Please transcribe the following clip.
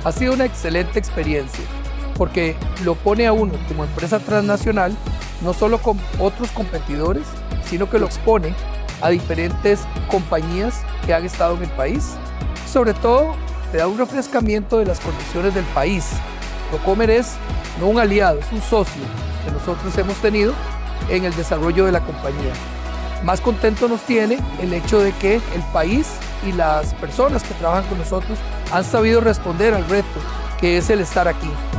Ha sido una excelente experiencia porque lo pone a uno como empresa transnacional no solo con otros competidores, sino que lo expone a diferentes compañías que han estado en el país. Sobre todo, te da un refrescamiento de las condiciones del país. Procomer es no un aliado, es un socio que nosotros hemos tenido en el desarrollo de la compañía. Más contento nos tiene el hecho de que el país y las personas que trabajan con nosotros han sabido responder al reto que es el estar aquí.